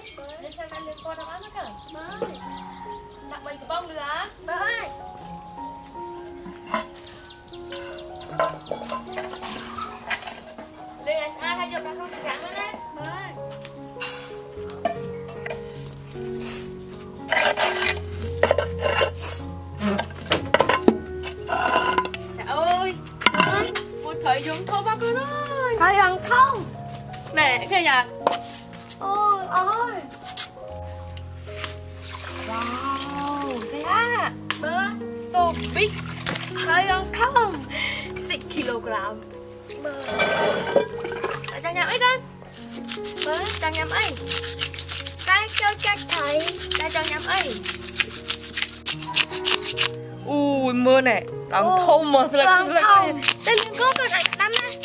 Lên sang đây lên con nó ăn hết rồi. Đặt mấy cái bông nữa. Lên ai hay dùng đặt không chẳng nữa đấy. Trời ơi. Một thời dùng thô bác ơi. Thời dùng thô. Nè kìa nhỉ. Ôi ơi. Wow, kaya. So big. Thời dùng thô. 6 kg. Chẳng nhầm ấy con. Chẳng nhầm ấy. Cái cho thầy. Chẳng nhầm ấy. Ui mưa này. Đang thơm mà. Đang thơm. Đây lên có cái này đâm này.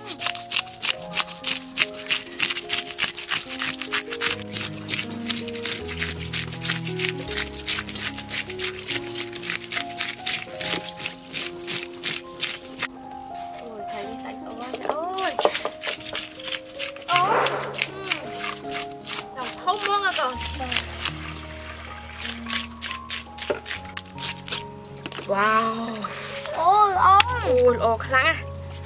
Wow. Ôi ôi. Ôi ồ khá à.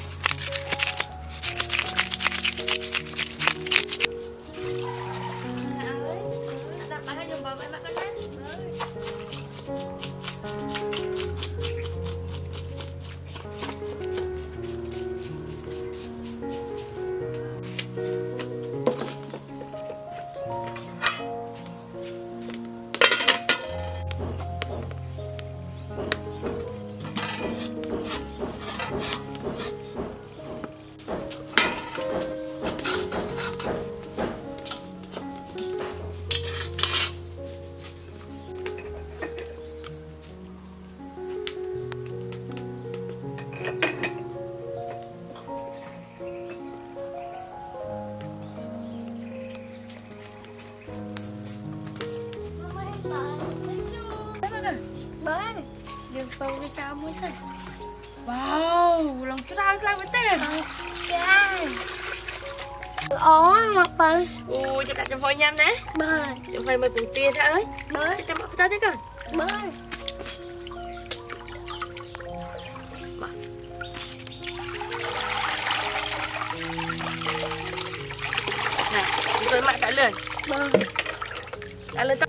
Đường sâu đi cho mới xanh. Wow, lòng chút ra với tên. Mặt bự. Ui, cho cả chăm phôi nhâm đấy. Chăm phôi mời cùng tiền thế ơi. Cho chăm bọc tao thế cơ. Này, chúng tôi mặn cả lưỡi. Cả lưỡi tao.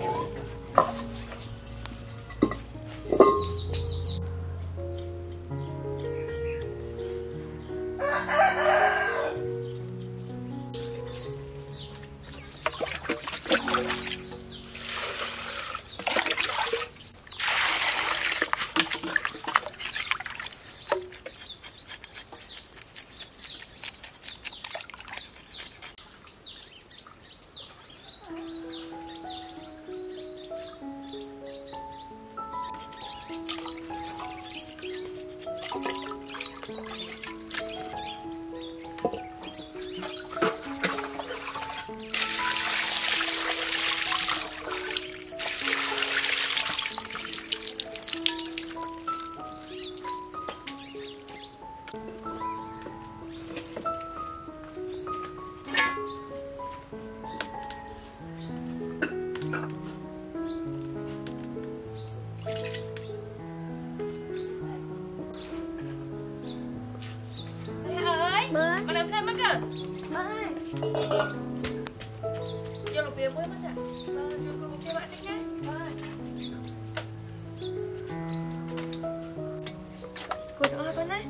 Con em thêm mất cơ. Vô lục bia mới mất à? Vô lục bia bạn đi nhé. Cô cho con đấy.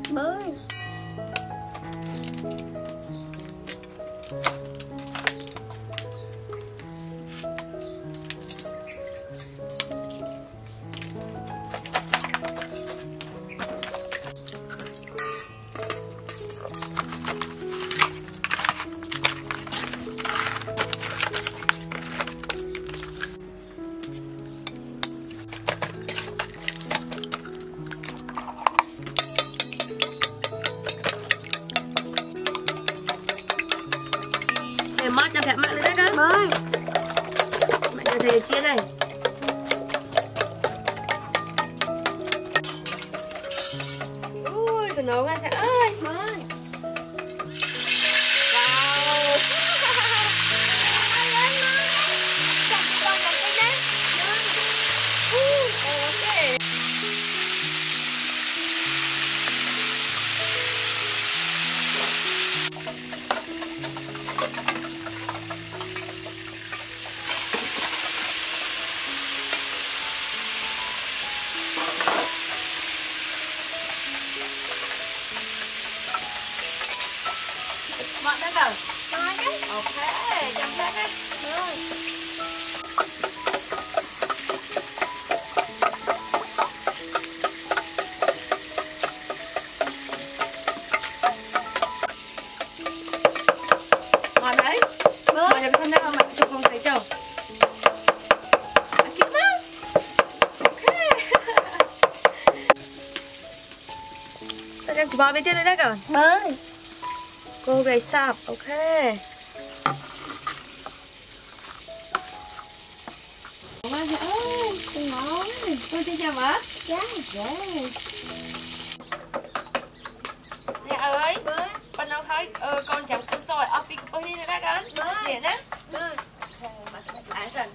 Mát cho phép mặn lên đấy cơ. Mẹ cho thầy chiên này. Ui, phải nấu ngay ơi. Wow. Rồi. Ngon đấy. Mọi người con nào mà chụp không thấy chồng. Kịp lắm. Ok. Tao đang chỉ bao bên trên đây đấy cả. Bơi. Cô gầy sạp. Ok. Ngon ơi. Ngon. Tôi xin chào má. Dạ. Yes. Nè ơi. Bơi. Con đâu thấy con chẳng con soi ở phía bên đây đấy cả. Nè nhá. Bơi. Mà lại dần.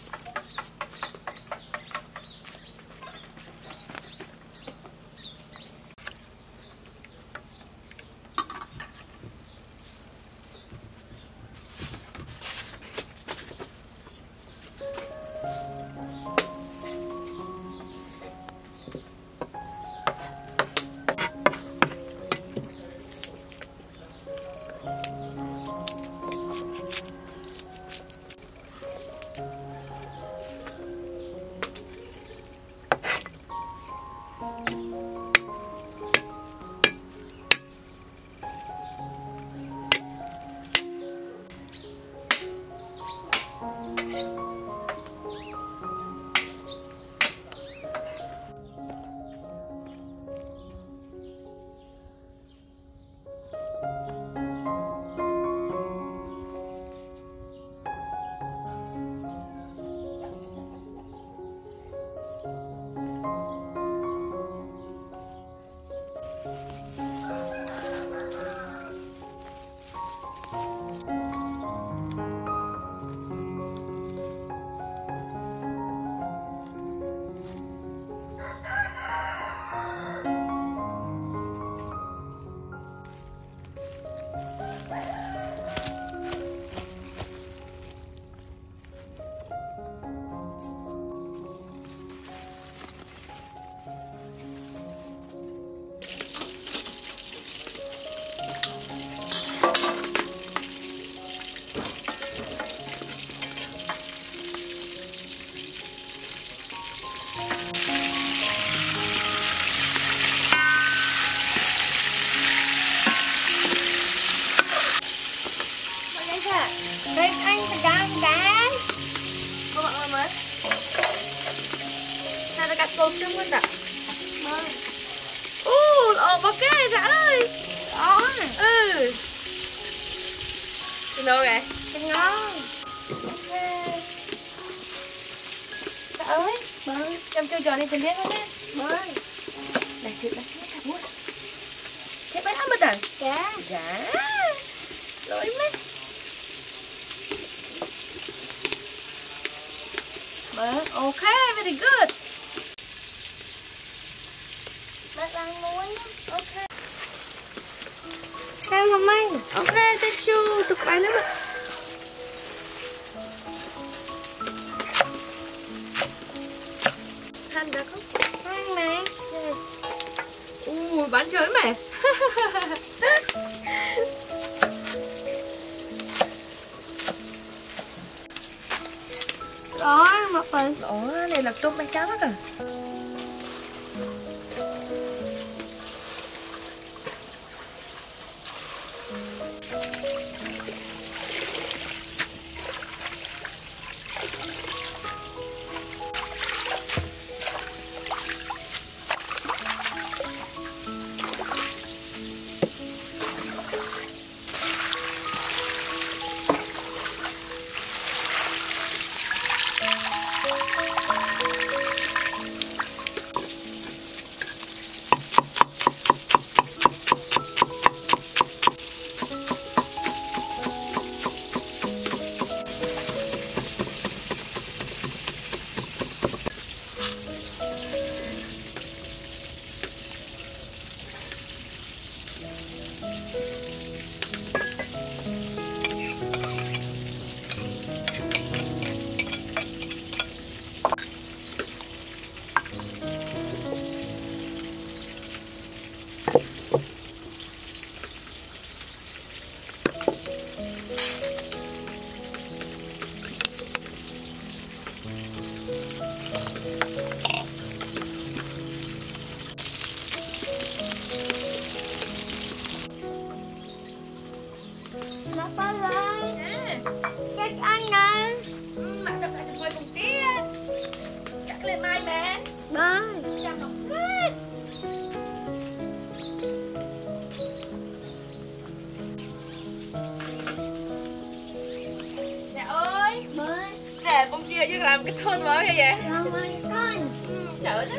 Đây anh phải đăng cái. Cô bạn ơi mới. Sao nó cắt cơm trước mất ạ? Bơi. Ok dạ ơi. Đó. Ừ. Xin đâu kìa. Xin ngon. Ok. Dạ ơi. Bơi. Em kêu trò này cần biết không nhé? Bơi. Này thịt này chặt mua. Thế bánh ăn mất rồi. Dạ. Dạ. Lỗi mấy. Vâng, ok, very good. Bớt ăn muối. Ok. Sao không anh? Ok, thank you. Tục bánh lắm ạ. Than được không? Ăn mà. Yes. Bán trớn mày. Đó, một phần. Ủa, này là tôm bánh tráng hết à? ơi, Dương làm cái thôn mới vậy? Làm cái thôn. Sợ đó.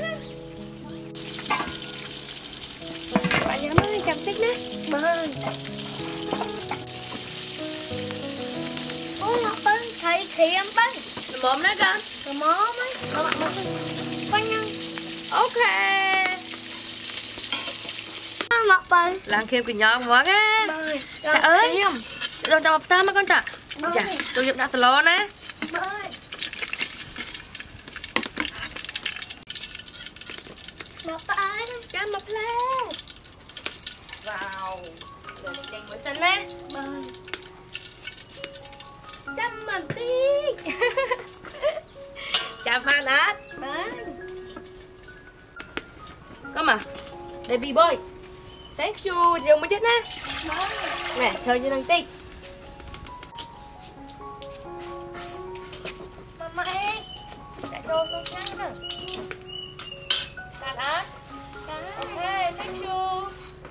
Bạn nhắm ơi, chậm tích đó. Bơi. Ngọc Bân, thầy thì em Bân. Mồm đó con. Rồi móm ấy. Con nhân. Ok. Ngọc Bân. Làm thêm cái nhon quá á. Bơi. Trời ơi. Rồi đọc ta mà con chả. Chà, tôi giúp đã slow nè. Bơi. Ngọc Bân. Chăm một lát. Wow. Rồi mình chanh mới xanh nè. Bơi. Chăm mình tí. Chăm ăn hết. Bơi. Có mà. Baby boy. Sáng su dùng mới chết nè. Bơi. Nè, chơi như đang tí. Mama ơi. Đã đồ con trắng rồi. Tạt ớt. Ok, sáng su.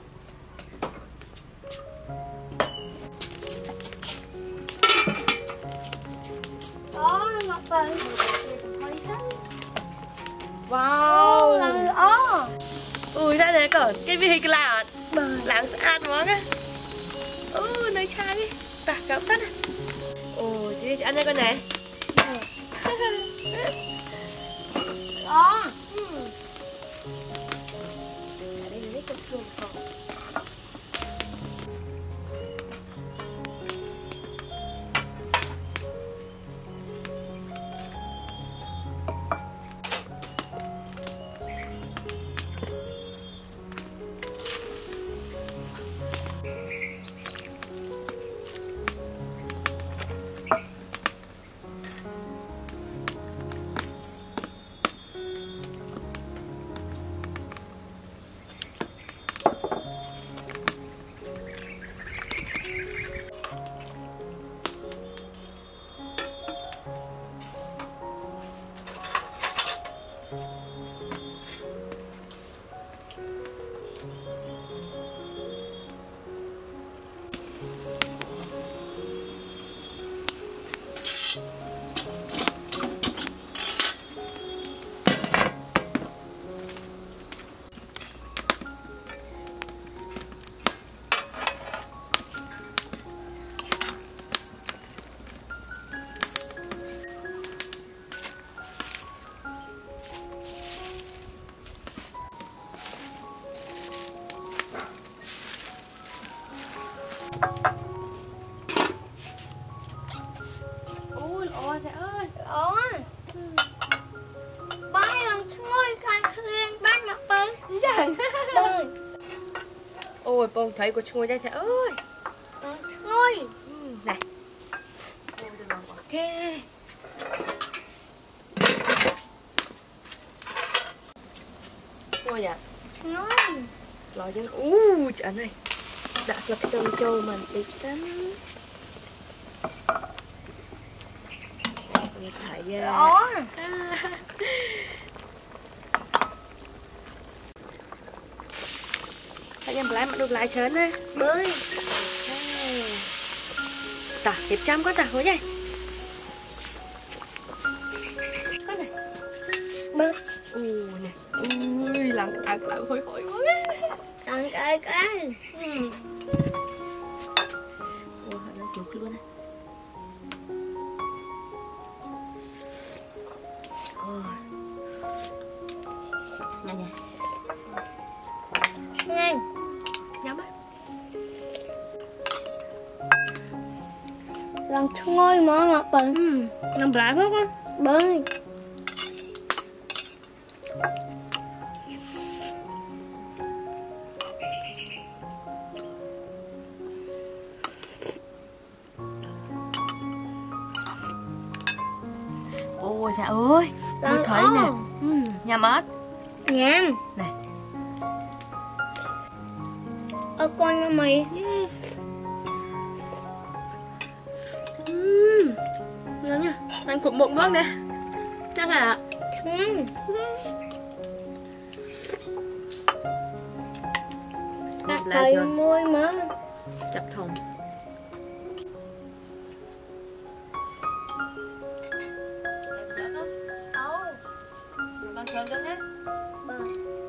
Đó, Ngọc Bân. Wow. Lần ó. Ui, ra đây còn cái vi hình lạ. Bơi. Lãng ăn món á. Nơi chai đi. Ta cảm sát. Ôi, chị ăn cho con này. Đó. Ở đây lấy con chuông không. Ôi, ôi, trời ơi. Đó. Bác lần ngôi khăn khuyên bác Ngọc Bân. Chẳng. Bơi. Ôi, bông thấy của chúng tôi trời ơi. Lần ngôi. Này. Ok. Ngồi dạ. Ngôi. Lò dân. Trời này. Đã lập sân châu mình đẹp lắm. Thải ra. Đó. Các em lại mà được lại chớn nè. Bơi. Tả, đẹp trăm quá tả, hối vậy. Con này. Bơi. Nè. Ui, làm ăn làm hối hối quá. Lần cái. Ôi, nó chuột luôn á. Nhanh nè. Nhanh. Nhắm á. Lần ngôi mà Ngọc Bân. Làm rải quá con. Bơi. Ôi trời ơi. Tôi thấy nè. Nhắm ớt. Nhám. Này. Con cho mày. Yes. Ngon nha. Ăn cục một món nè. Chắc à. Đặt thầy môi mà. Chập thùng. Rồi cho nhá. Vâng.